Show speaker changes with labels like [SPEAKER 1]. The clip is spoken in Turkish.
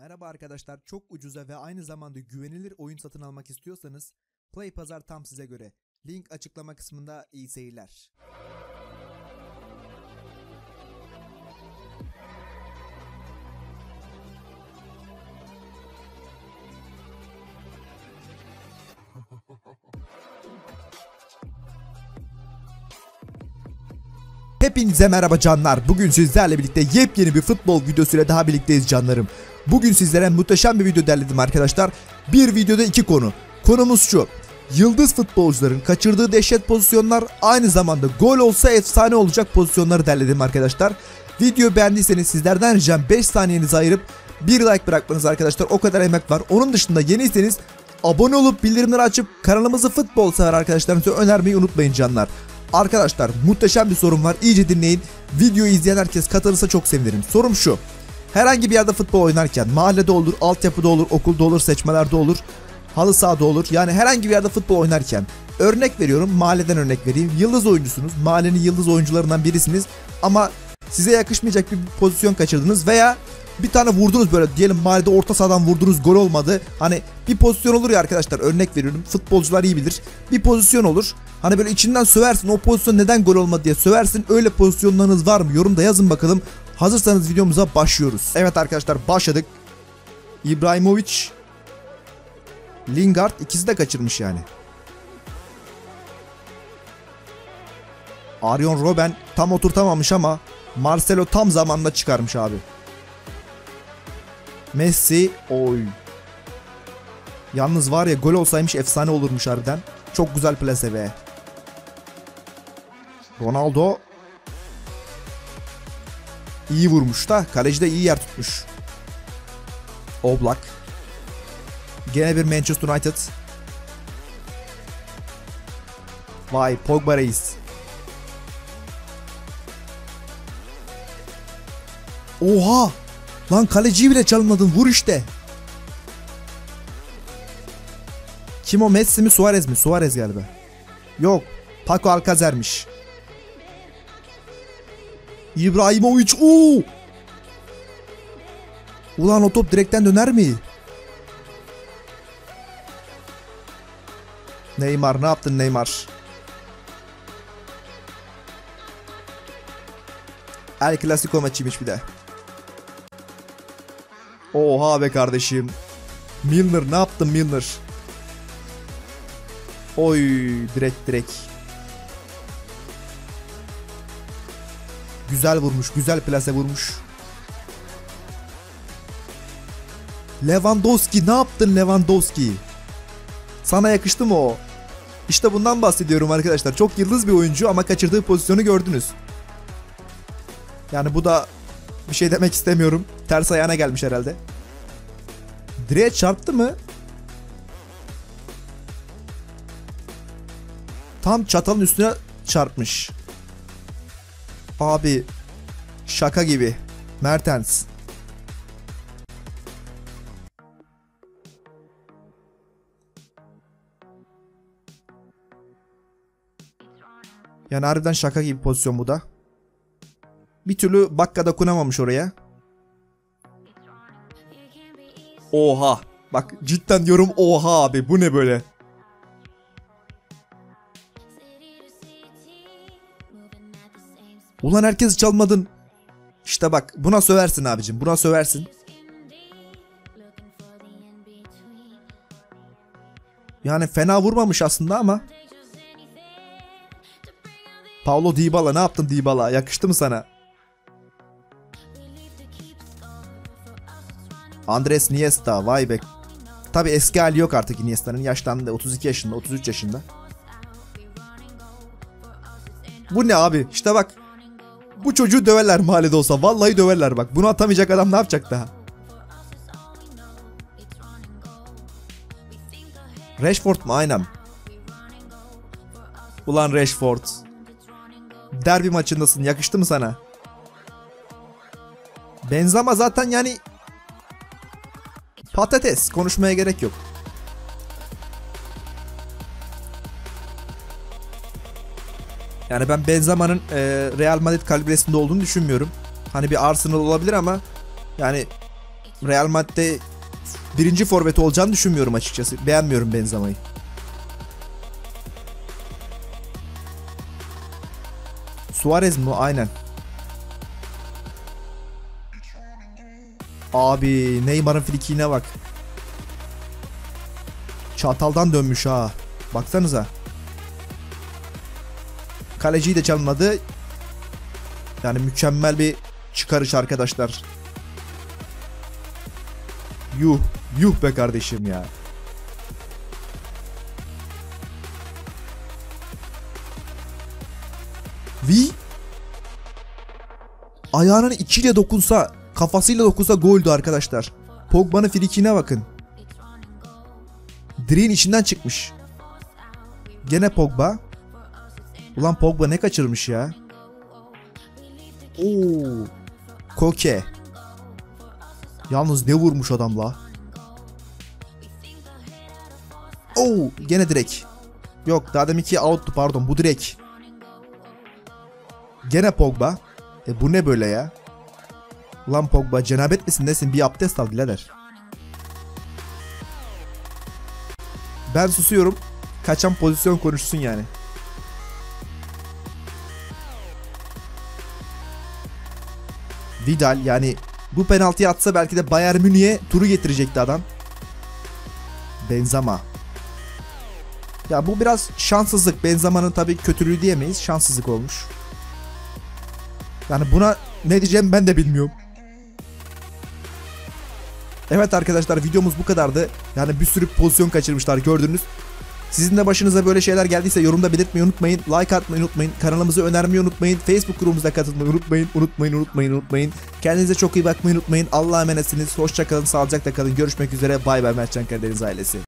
[SPEAKER 1] Merhaba arkadaşlar, çok ucuza ve aynı zamanda güvenilir oyun satın almak istiyorsanız Play Pazar tam size göre. Link açıklama kısmında. İyi seyirler. Hepinize merhaba canlar. Bugün sizlerle birlikte yepyeni bir futbol videosuyla daha birlikteyiz canlarım. Bugün sizlere muhteşem bir video derledim arkadaşlar. Bir videoda iki konu. Konumuz şu: yıldız futbolcuların kaçırdığı dehşet pozisyonlar, aynı zamanda gol olsa efsane olacak pozisyonları derledim arkadaşlar. Videoyu beğendiyseniz sizlerden ricam 5 saniyenizi ayırıp bir like bırakmanız arkadaşlar. O kadar emek var. Onun dışında yeniyseniz abone olup bildirimleri açıp kanalımızı futbol sever arkadaşlarınıza önermeyi unutmayın canlar. Arkadaşlar muhteşem bir sorum var, iyice dinleyin. Videoyu izleyen herkes katılırsa çok sevinirim. Sorum şu: herhangi bir yerde futbol oynarken, mahallede olur, altyapıda olur, okulda olur, seçmelerde olur, halı sahada olur, yani herhangi bir yerde futbol oynarken, örnek veriyorum, mahalleden örnek vereyim, yıldız oyuncusunuz, mahallenin yıldız oyuncularından birisiniz ama size yakışmayacak bir pozisyon kaçırdınız veya bir tane vurdunuz, böyle diyelim mahallede orta sahadan vurdunuz, gol olmadı. Hani bir pozisyon olur ya arkadaşlar, örnek veriyorum, futbolcular iyi bilir. Bir pozisyon olur, hani böyle içinden söversin, o pozisyon neden gol olmadı diye söversin. Öyle pozisyonlarınız var mı? Yorumda yazın bakalım. Hazırsanız videomuza başlıyoruz. Evet arkadaşlar, başladık. İbrahimovic, Lingard, ikisi de kaçırmış yani. Arjen Robben tam oturtamamış ama Marcelo tam zamanında çıkarmış abi. Messi, oy. Yalnız var ya, gol olsaymış efsane olurmuş harbiden. Çok güzel plase be. Ronaldo iyi vurmuş da kaleci de iyi yer tutmuş. Oblak. Gene bir Manchester United. Vay, Pogba reis. Oha! Lan kaleciyi bile çalmadın, vur işte. Kim o, Messi mi Suarez mi? Suarez galiba. Yok, Paco Alcázar'mış. İbrahimovic, ooo! Ulan o top direkten döner mi? Neymar, ne yaptın Neymar? El Clasico maçıymış bir de. Oha be kardeşim. Milner, ne yaptın Milner? Oy, direkt. Güzel vurmuş, güzel plase vurmuş. Lewandowski, ne yaptın Lewandowski? Sana yakıştı mı o? İşte bundan bahsediyorum arkadaşlar. Çok yıldız bir oyuncu ama kaçırdığı pozisyonu gördünüz. Yani bu da bir şey demek istemiyorum. Ters ayağına gelmiş herhalde. Direğe çarptı mı? Tam çatalın üstüne çarpmış. Abi şaka gibi. Mertens. Yani harbiden şaka gibi pozisyon bu da. Bir türlü Bakka dokunamamış oraya. Oha. Bak cidden diyorum, oha abi, bu ne böyle? Ulan herkes çalmadın. İşte bak, buna söversin abicim, buna söversin. Yani fena vurmamış aslında ama. Paulo Dybala, ne yaptın Dybala? Yakıştı mı sana? Andres Iniesta, vay be. Tabi eski hali yok artık Iniesta'nın, yaşlandı, 32 yaşında, 33 yaşında. Bu ne abi? İşte bak. Bu çocuğu döverler mahallede olsa. Vallahi döverler bak. Bunu atamayacak adam ne yapacak daha? Rashford mu? Aynen. Ulan Rashford. Derbi maçındasın. Yakıştı mı sana? Benzema zaten yani patates. Konuşmaya gerek yok. Yani ben Benzema'nın Real Madrid kalibresinde olduğunu düşünmüyorum. Hani bir Arsenal olabilir ama yani Real Madrid'de birinci forveti olacağını düşünmüyorum açıkçası. Beğenmiyorum Benzema'yı. Suarez mi? Aynen. Abi Neymar'ın frikiğine bak. Çataldan dönmüş ha. Baksanıza. Kaleciyi de çalmadı. Yani mükemmel bir çıkarış arkadaşlar. Yuh. Yuh be kardeşim ya. Vi ayağının içiyle dokunsa, kafasıyla dokunsa goldü arkadaşlar. Pogba'nın frikine bakın. Direğin içinden çıkmış. Gene Pogba. Ulan Pogba ne kaçırmış ya. Oo. Koke. Yalnız ne vurmuş adam la. Oo, gene direk. Yok, daha deminki out'tu, pardon, bu direk. Gene Pogba. Bu ne böyle ya? Ulan Pogba, cenabet misin nesin? Bir abdest al birader. Ben susuyorum. Kaçan pozisyon konuşsun yani. Vidal, yani bu penaltıyı atsa belki de Bayern Münih'e turu getirecekti adam. Benzema. Ya bu biraz şanssızlık. Benzema'nın tabii kötülüğü diyemeyiz. Şanssızlık olmuş. Yani buna ne diyeceğim ben de bilmiyorum. Evet arkadaşlar, videomuz bu kadardı. Yani bir sürü pozisyon kaçırmışlar, gördünüz. Sizin de başınıza böyle şeyler geldiyse yorumda belirtmeyi unutmayın. Like atmayı unutmayın. Kanalımızı önermeyi unutmayın. Facebook grubumuza katılmayı unutmayın. Kendinize çok iyi bakmayı unutmayın. Allah'a emanetsiniz. Hoşça kalın, sağlıcakla kalın. Görüşmek üzere. Bay bay Mertcan Karadeniz ailesi.